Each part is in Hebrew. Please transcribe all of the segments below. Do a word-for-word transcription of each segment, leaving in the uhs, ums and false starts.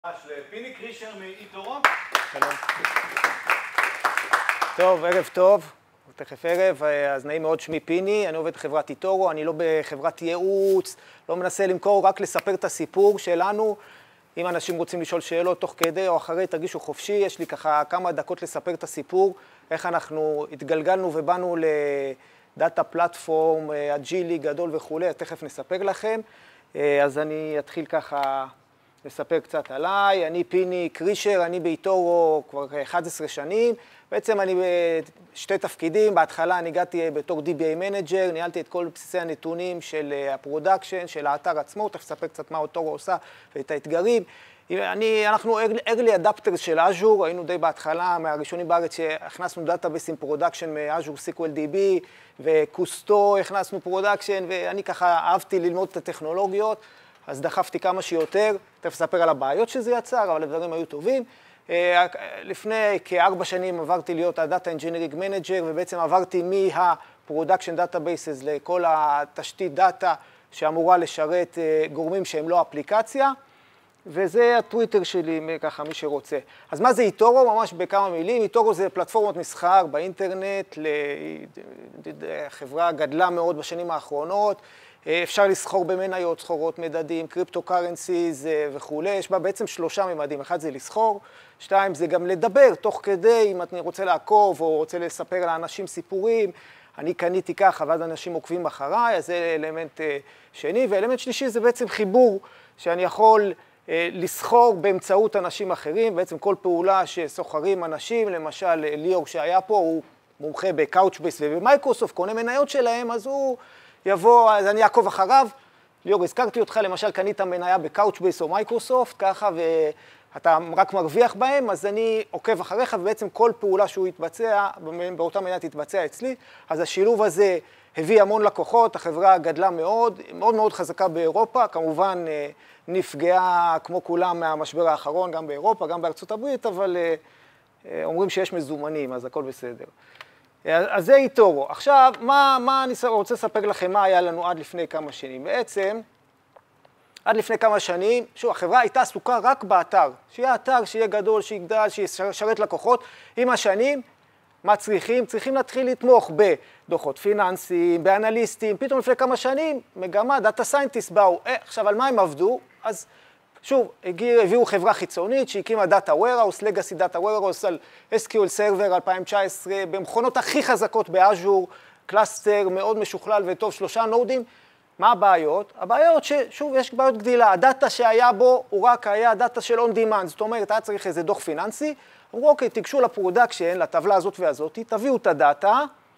פיני קרישר מאיתורו. שלום. טוב, ערב טוב, תכף ערב, אז נעים מאוד, שמי פיני, אני עובד בחברת איתורו, אני לא בחברת ייעוץ, לא מנסה למכור, רק לספר את הסיפור שלנו. אם אנשים רוצים לשאול שאלות תוך כדי או אחרי, תרגישו חופשי, יש לי ככה כמה דקות לספר את הסיפור, איך אנחנו התגלגלנו ובאנו לדאטה פלטפורם, אג'ילי, גדול וכולי, תכף נספר לכם. אז אני אתחיל ככה לספר קצת עליי. אני פיני קרישר, אני באיתורו כבר אחת עשרה שנים. בעצם אני בשתי תפקידים, בהתחלה אני הגעתי בתור די בי איי מנג'ר, ניהלתי את כל בסיסי הנתונים של הפרודקשן, של האתר עצמו, תכף אספר קצת מה איתורו עושה ואת האתגרים. אני, אנחנו early adapters של אז'ור, היינו די בהתחלה, מהראשונים בארץ שהכנסנו דאטאבייס עם פרודקשן מאז'ור סיקוול די בי, וקוסטו הכנסנו פרודקשן, ואני ככה אהבתי ללמוד את הטכנולוגיות, אז דחפתי כמה שיותר, תכף אספר על הבעיות שזה יצר, אבל הדברים היו טובים. לפני כארבע שנים עברתי להיות ה-Data Engineering Manager, ובעצם עברתי מה-Production Databases לכל התשתית דאטה שאמורה לשרת גורמים שהם לא אפליקציה, וזה הטוויטר שלי, ככה מי שרוצה. אז מה זה איתורו? ממש בכמה מילים. איתורו זה פלטפורמות מסחר באינטרנט, החברה גדלה מאוד בשנים האחרונות, אפשר לסחור במניות, סחורות מדדים, קריפטו קרנסיז וכו'. יש בה בעצם שלושה ממדים. אחד זה לסחור, שתיים זה גם לדבר תוך כדי, אם אני רוצה לעקוב או רוצה לספר לאנשים סיפורים, אני קניתי ככה, ואז אנשים עוקבים אחריי, אז זה אלמנט שני. ואלמנט שלישי זה בעצם חיבור שאני יכול לסחור באמצעות אנשים אחרים, בעצם כל פעולה שסוחרים אנשים, למשל ליאור שהיה פה, הוא מומחה בקאוצ'בייס ובמייקרוסופט, קונה מניות שלהם, אז הוא יבוא, אז אני אעקוב אחריו. ליאור, הזכרתי אותך, למשל קנית מניה בקאוצ'בייס או מייקרוסופט, ככה, ואתה רק מרוויח בהם, אז אני עוקב אחריך, ובעצם כל פעולה שהוא יתבצע, באותה מניה תתבצע אצלי, אז השילוב הזה הביא המון לקוחות, החברה גדלה מאוד, מאוד מאוד חזקה באירופה, כמובן נפגעה כמו כולם מהמשבר האחרון, גם באירופה, גם בארצות הברית, אבל אומרים שיש מזומנים, אז הכל בסדר. אז זה איתורו. עכשיו, מה, מה אני רוצה לספר לכם, מה היה לנו עד לפני כמה שנים? בעצם, עד לפני כמה שנים, שוב, החברה הייתה עסוקה רק באתר. שיהיה אתר, שיהיה גדול, שיגדל, שישרת לקוחות. עם השנים, מה צריכים? צריכים להתחיל לתמוך בדוחות פיננסיים, באנליסטים. פתאום לפני כמה שנים, מגמה, דאטה סיינטיסט באו. אה, עכשיו, על מה הם עבדו? אז שוב, הגיעו, הביאו חברה חיצונית שהקימה דאטה ווירהאוס, לגאסי דאטה ווירהאוס על אס קיו אל Server אלפיים תשע עשרה, במכונות הכי חזקות באז'ור, קלאסטר מאוד משוכלל וטוב, שלושה נודים. מה הבעיות? הבעיות ששוב, יש בעיות גדילה. הדאטה שהיה בו הוא רק היה דאטה של on demand, זאת אומרת, היה צריך איזה דוח פיננסי, אמרו, אוקיי, תיגשו לפרודקשן, לטבלה הזאת והזאת, תביאו את הדאטה,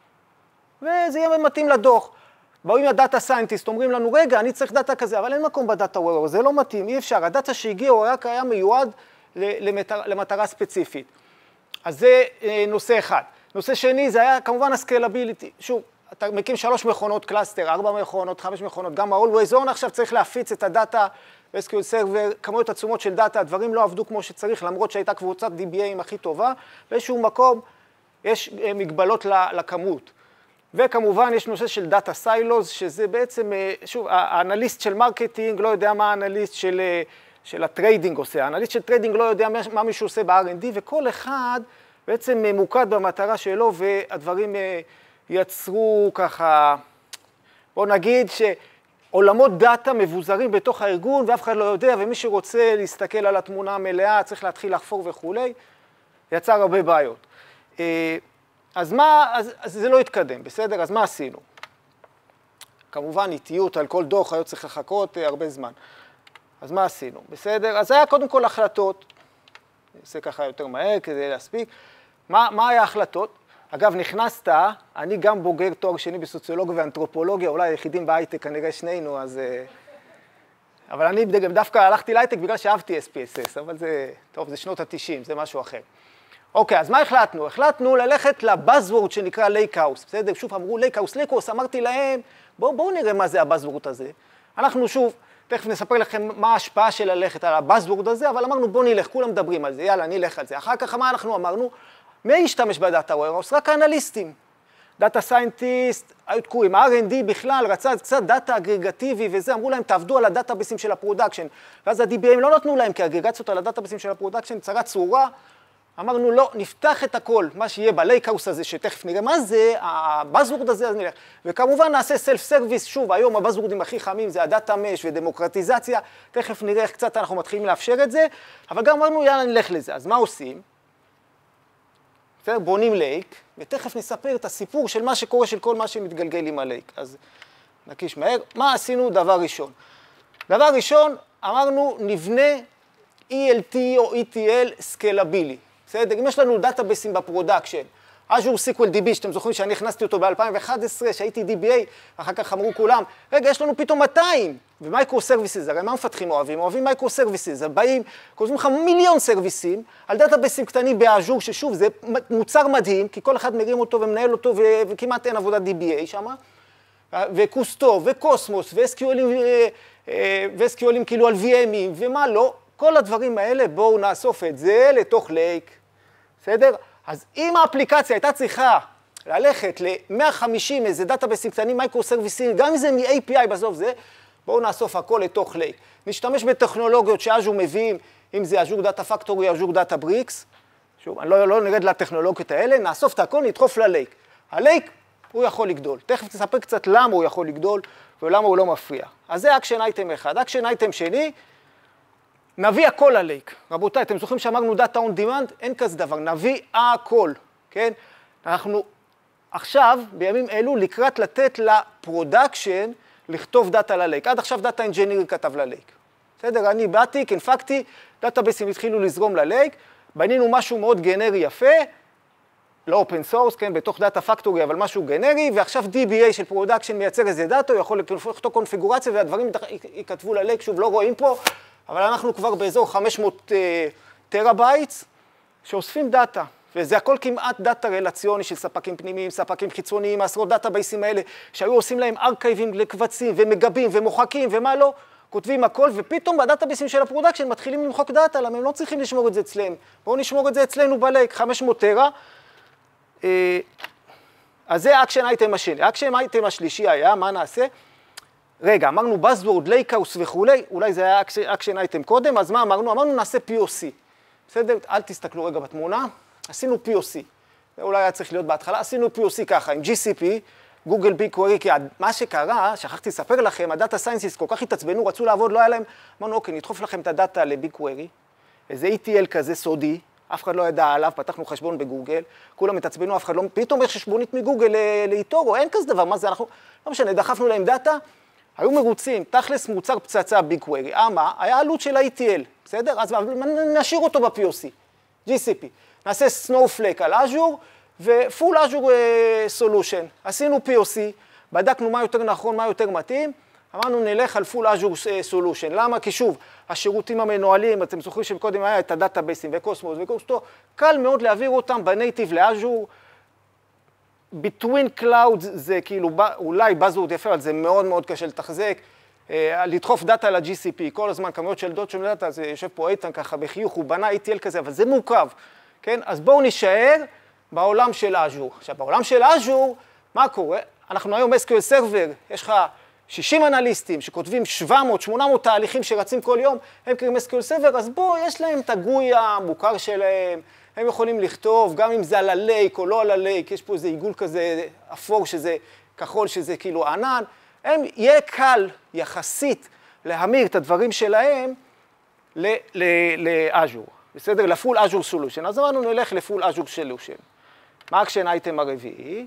וזה יהיה מתאים לדוח. באו עם הדאטה סיינטיסט, אומרים לנו, רגע, אני צריך דאטה כזה, אבל אין מקום בדאטה ווירהאוס, זה לא מתאים, אי אפשר. הדאטה שהגיע הוא רק היה מיועד למטר, למטרה ספציפית. אז זה נושא אחד. נושא שני, זה היה כמובן הסקלביליטי. שוב, אתה מקים שלוש מכונות קלאסטר, ארבע מכונות, חמש מכונות, גם ה-Always On, עכשיו צריך להפיץ את הדאטה ב-אס קיו אל Server, כמויות עצומות של דאטה, הדברים לא עבדו כמו שצריך, למרות שהייתה קבוצת די בי איי הכי טובה, באיזשהו מקום יש מגבלות לכמות. וכמובן יש נושא של דאטה סיילוז, שזה בעצם, שוב, האנליסט של מרקטינג לא יודע מה האנליסט של, של הטריידינג עושה, האנליסט של טריידינג לא יודע מה מישהו עושה ב-אר אנד די, וכל אחד בעצם ממוקד במטרה שלו, והדברים יצרו ככה, בוא נגיד שעולמות דאטה מבוזרים בתוך הארגון, ואף אחד לא יודע, ומי שרוצה להסתכל על התמונה המלאה, צריך להתחיל לחפור וכולי, יצר הרבה בעיות. אז מה, אז, אז זה לא התקדם, בסדר? אז מה עשינו? כמובן, איטיות על כל דוח, היה צריך לחכות הרבה זמן. אז מה עשינו? בסדר? אז היה קודם כל החלטות, אני עושה ככה יותר מהר כדי להספיק. מה, מה היה החלטות? אגב, נכנסת, אני גם בוגר תואר שני בסוציולוגיה ואנתרופולוגיה, אולי היחידים בהייטק, כנראה שנינו, אז... אבל אני דווקא הלכתי להייטק בגלל שאהבתי אס פי אס אס, אבל זה, טוב, זה שנות ה-תשעים, זה משהו אחר. אוקיי, אז מה החלטנו? החלטנו ללכת לבאזוורד שנקרא לייקהאוס, בסדר? שוב אמרו לייקהאוס, לייקהאוס, אמרתי להם, בואו בוא נראה מה זה הבאזוורד הזה. אנחנו שוב, תכף נספר לכם מה ההשפעה של ללכת על הבאזוורד הזה, אבל אמרנו בואו נלך, כולם מדברים על זה, יאללה, נלך על זה. אחר כך מה אנחנו אמרנו? מי ישתמש בדאטה ווירהאוס? רק האנליסטים. דאטה סיינטיסט, היו תקועים, ה-אר אנד די בכלל רצה קצת דאטה אגרגטיבי וזה, אמרו להם תעבדו על הדאטאבייסים של הפרודקשן, ואז ה-די בי איי לא נתנו להם כאגרגציות על הדאטאבייסים של הפרודקשן, צרה צרורה, אמרנו לא, נפתח את הכל, מה שיהיה בלייקהאוס הזה, שתכף נראה מה זה, הבאזוורד הזה, אז נלך, וכמובן נעשה סלף סרוויס, שוב, היום הבאזוורדים הכי חמים זה הדאטה מש ודמוקרטיזציה, תכף נראה איך קצת אנחנו מתחילים לאפשר את זה, אבל גם אמרנו יאללה נלך לזה, אז מה עושים? בונים לייק, ותכף נספר את הסיפור של מה שקורה, של כל מה שמתגלגל עם הלייק. אז נקיש מהר. מה עשינו דבר ראשון? דבר ראשון, אמרנו, נבנה אי אל טי או אי טי אל סקלבילי. בסדר? אם יש לנו דאטאבייסים בפרודקשן, Azure סיקוול די בי, שאתם זוכרים שאני הכנסתי אותו ב-אלפיים ואחת עשרה, שהייתי די בי איי, ואחר כך אמרו כולם, רגע, יש לנו פתאום מאתיים, ומייקרו סרוויסס, הרי מה מפתחים אוהבים? אוהבים מייקרו סרוויסס, הבאים, כותבים לך מיליון סרוויסים, על דאטאבייסים קטנים באז'ור, ששוב, זה מוצר מדהים, כי כל אחד מרים אותו ומנהל אותו, וכמעט אין עבודת די בי איי שם, וקוסטו, וקוסמוס, ו-אס קיו אל'ים, ו-אס קיו אל'ים כאילו על וי אמ'ים, ומה לא, כל הדברים האלה, בואו נאסוף את זה לתוך לייק, בסדר? אז אם האפליקציה הייתה צריכה ללכת ל-מאה וחמישים איזה דאטאבייסים קטנים, מייקרו סרוויסים, גם אם זה מ-איי פי איי בסוף זה, בואו נאסוף הכל לתוך לייק. נשתמש בטכנולוגיות שאז'ור מביאים, אם זה אז'ור דאטה פקטורי, אז'ור דאטה בריקס, שוב, אני לא, לא נרד לטכנולוגיות האלה, נאסוף את הכל, נדחוף ללייק. הלייק, הוא יכול לגדול. תכף תספר קצת למה הוא יכול לגדול, ולמה הוא לא מפריע. אז זה אקשן אייטם אחד. אקשן אייטם שני, נביא הכל ללייק. רבותיי, אתם זוכרים שאמרנו דאטה און דימנד? אין כזה דבר, נביא הכל, כן? אנחנו עכשיו, בימים אלו, לקראת לתת לפרודקשן, לכתוב דאטה ללייק. עד עכשיו דאטה אנג'יניר כתב ללייק. בסדר? אני באתי, כנפקתי, דאטאבייסים התחילו לזרום ללייק, בנינו משהו מאוד גנרי יפה, לא אופן סורס, כן, בתוך דאטה פקטורי, אבל משהו גנרי, ועכשיו די בי איי של פרודקשן מייצר איזה דאטה, הוא יכול לכתוב קונפיגורציה, והדברים ייכתבו ללייק, שוב, לא רואים פה, אבל אנחנו כבר באזור חמש מאות טראבייטס, שאוספים דאטה, וזה הכל כמעט דאטה רלציוני של ספקים פנימיים, ספקים חיצוניים, העשרות דאטאבייסים האלה, שהיו עושים להם ארכייבים לקבצים, ומגבים, ומוחקים, ומה לא, כותבים הכל, ופתאום בדאטאבייסים של הפרודקשן מתחילים למחוק דאטה, למה הם לא צריכים לשמור את זה אצלם. בואו נשמור את זה אצלנו בלייק, חמש מאות טרה. אז זה אקשן אייטם השני. אקשן אייטם השלישי היה, מה נעשה? רגע, אמרנו Buzzword, לייקהאוס וכולי, אולי זה היה אקשן אייטם קודם, אז מה אמרנו? אמרנו נעשה פי או סי. בסדר? אל תסתכלו רגע בתמונה. עשינו פי או סי. זה אולי היה צריך להיות בהתחלה. עשינו פי או סי ככה, עם ג'י סי פי, גוגל ביקווירי, כי מה שקרה, שכחתי לספר לכם, הדאטה סיינסיסט כל כך התעצבנו, רצו לעבוד, לא היה להם, אמרנו, אוקיי, נדחוף לכם את הדאטה לביקווירי, איזה אי טי אל כזה סודי, אף אחד לא ידע עליו, פתחנו חשבון בגוגל, כולם התעצבנו, אף אחד לא, פתאום יש חשבונית מגוגל לאיטורו, אין כזה דבר, מה זה, אנחנו, לא משנה, דחפנו להם דאטה, היו מרוצים, תכלס מוצר פצצה ביקווירי, אמה, היה עלות של ה-אי טי אל, בסדר? אז נשאיר אותו ב-פי או סי, ג'י סי פי, נעשה סנואופלייק על Azure, ו-Full Azure Solution. עשינו פי או סי, בדקנו מה יותר נכון, מה יותר מתאים, אמרנו נלך על Full Azure Solution. למה? כי שוב, השירותים המנוהלים, אתם זוכרים שקודם היה את הדאטאבייסים וקוסמוס וקוסטו, קל מאוד להעביר אותם בנייטיב לאז'ור. Between Clouds זה כאילו אולי Buzzword יפה, אבל זה מאוד מאוד קשה לתחזק. לדחוף דאטה ל-ג'י סי פי, כל הזמן כמויות של דוט של דאטה, זה יושב פה איתן ככה בחיוך, הוא בנה אי טי אל כזה, אבל זה מורכב. כן? אז בואו נשאר בעולם של Azure. עכשיו, בעולם של Azure, מה קורה? אנחנו היום אס קיו אל Server, יש לך שישים אנליסטים שכותבים שבע מאות שמונה מאות תהליכים שרצים כל יום, הם קוראים אס קיו אל Server, אז בואו, יש להם את הגוי המוכר שלהם, הם יכולים לכתוב, גם אם זה על הלייק או לא על הלייק, יש פה איזה עיגול כזה אפור שזה כחול, שזה כאילו ענן, הם יהיה קל יחסית להמיר את הדברים שלהם ל-Azure. בסדר? לפול Azure Solution. אז אמרנו נלך לפול Azure Solution. מה אקשן אייטם הרביעי?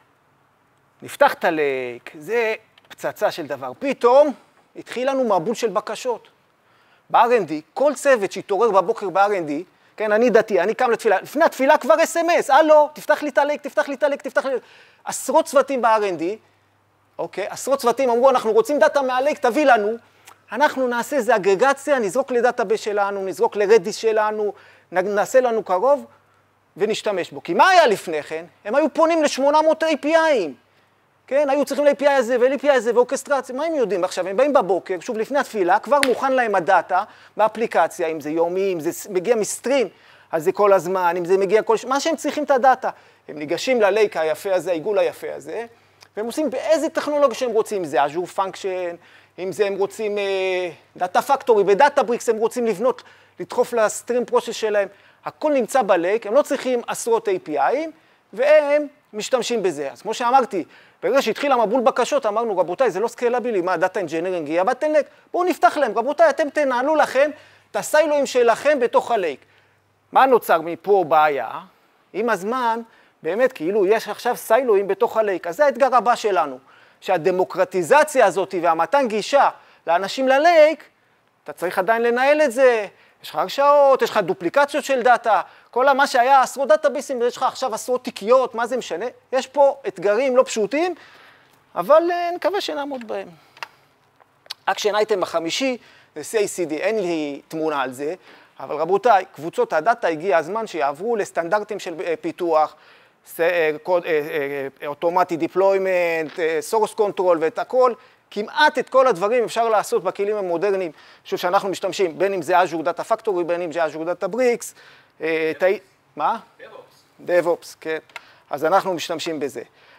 נפתח את הלייק, זה פצצה של דבר. פתאום התחיל לנו מבול של בקשות. ב-אר אנד די, כל צוות שהתעורר בבוקר ב-אר אנד די, כן, אני דתי, אני קם לתפילה, לפני התפילה כבר אס אם אס, הלו, תפתח לי את הלייק, תפתח לי את הלייק, תפתח לי... עשרות צוותים ב-אר אנד די, אוקיי, עשרות צוותים אמרו, אנחנו רוצים דאטה מהלייק, תביא לנו. אנחנו נעשה איזו אגרגציה, נזרוק לדאטאבייס שלנו, נזרוק לרדיס שלנו, נעשה לנו קרוב ונשתמש בו. כי מה היה לפני כן? הם היו פונים ל-שמונה מאות איי פי איי. כן, היו צריכים ל-איי פי איי הזה ול-איי פי איי הזה ואורקסטרציה, מה הם יודעים עכשיו? הם באים בבוקר, שוב לפני התפילה, כבר מוכן להם הדאטה באפליקציה, אם זה יומי, אם זה מגיע מסטרים, אז זה כל הזמן, אם זה מגיע כל... מה שהם צריכים את הדאטה. הם ניגשים ללייק היפה הזה, העיגול היפה הזה, והם עושים באיזה טכנולוגיה שהם רוצים, אם זה Azure Function, אם זה הם רוצים דאטה פקטורי, בדאטה בריקס הם רוצים לבנות, לדחוף לסטרים פרוסס שלהם, הכל נמצא בלייק, הם לא צריכים עשרות איי פי איי, והם משתמשים בזה. אז כמו שאמרתי, ברגע שהתחיל המבול בקשות, אמרנו, רבותיי, זה לא סקיילבילי, מה, דאטה אנג'ינירינג יהיה בטלנק? בואו נפתח להם, רבותיי, אתם תנהלו לכם את הסיילואים שלכם בתוך הלייק. מה נוצר מפה בעיה? עם הזמן, באמת, כאילו, יש עכשיו סיילואים בתוך הלייק. אז זה האתגר הבא שלנו, שהדמוקרטיזציה הזאת והמתן גישה לאנשים ללייק, אתה צריך עדיין לנהל את זה, יש לך הרשאות, יש לך דופליקציות של דאטה, כל מה שהיה עשרות דאטאבייסים, יש לך עכשיו עשרות תיקיות, מה זה משנה? יש פה אתגרים לא פשוטים, אבל נקווה שנעמוד בהם. אקשן אייטם החמישי, זה סי איי סי די, אין לי תמונה על זה, אבל רבותיי, קבוצות הדאטה הגיע הזמן שיעברו לסטנדרטים של פיתוח, אוטומטי דיפלוימנט, סורס קונטרול ואת הכל, כמעט את כל הדברים אפשר לעשות בכלים המודרניים, שוב שאנחנו משתמשים, בין אם זה Azure Data Factory, בין אם זה Azure Data Bricks, מה? DevOps. DevOps, כן. אז אנחנו משתמשים בזה.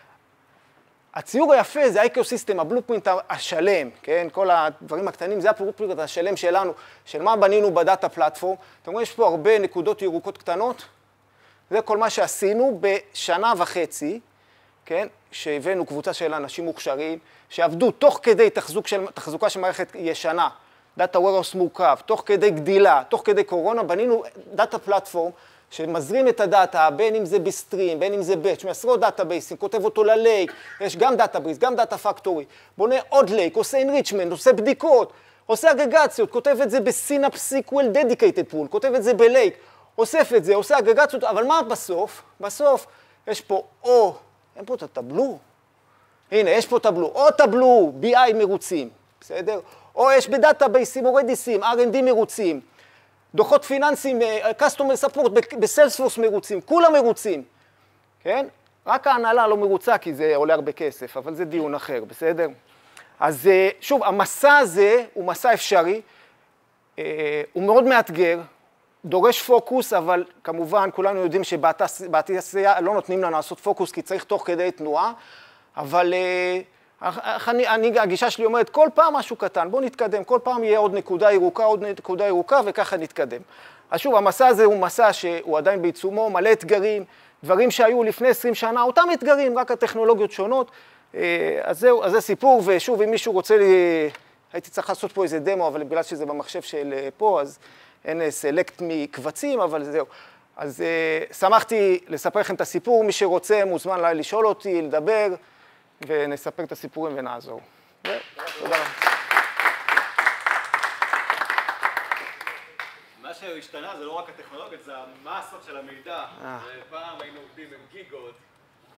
הציור היפה זה האקוסיסטם, הבלופרינט השלם, כן? כל הדברים הקטנים, זה הבלופרינט השלם שלנו, של מה בנינו בדאטה פלטפורם. אתם רואים, יש פה הרבה נקודות ירוקות קטנות. זה כל מה שעשינו בשנה וחצי, כן? שהבאנו קבוצה של אנשים מוכשרים, שעבדו תוך כדי תחזוק של, תחזוקה של מערכת ישנה, דאטה warehouse מורכב, תוך כדי גדילה, תוך כדי קורונה, בנינו דאטה פלטפורם, שמזרים את הדאטה, בין אם זה בסטרים, בין אם זה באץ', מעשרות דאטאבייסים, כותב אותו ללייק, יש גם דאטה בריס, גם דאטה פקטורי, בונה עוד לייק, עושה enrichment, עושה בדיקות, עושה אגרגציות, כותב את זה בסינאפס סיקוול דדיקייטד פול, כותב את זה בלייק, אוסף את זה, עושה אגרגציות, אבל מה בסוף? בסוף יש פה או, אין פה את הטבלו, הנה, יש פה טבלו, או טבלו, בי איי מרוצים, בסדר? או יש בדאטאבייסים או רדיסים, אר אנד די מרוצים, דוחות פיננסיים, customer support, בסיילספורס מרוצים, כולם מרוצים, כן? רק ההנהלה לא מרוצה כי זה עולה הרבה כסף, אבל זה דיון אחר, בסדר? אז שוב, המסע הזה הוא מסע אפשרי, הוא מאוד מאתגר, דורש פוקוס, אבל כמובן כולנו יודעים שבעתיד לא נותנים לנו לעשות פוקוס כי צריך תוך כדי תנועה, אבל אני, אני, הגישה שלי אומרת, כל פעם משהו קטן, בואו נתקדם, כל פעם יהיה עוד נקודה ירוקה, עוד נקודה ירוקה, וככה נתקדם. אז שוב, המסע הזה הוא מסע שהוא עדיין בעיצומו, מלא אתגרים, דברים שהיו לפני עשרים שנה, אותם אתגרים, רק הטכנולוגיות שונות. אז זהו, אז זה סיפור, ושוב, אם מישהו רוצה לי, הייתי צריך לעשות פה איזה דמו, אבל בגלל שזה במחשב של פה, אז אין סלקט מקבצים, אבל זהו. אז שמחתי לספר לכם את הסיפור, מי שרוצה מוזמן לשאול אותי, לדבר, ונספר את הסיפורים ונעזור. תודה רבה. מה שהשתנה זה לא רק הטכנולוגיה, זה המסות של המידע. פעם היינו עובדים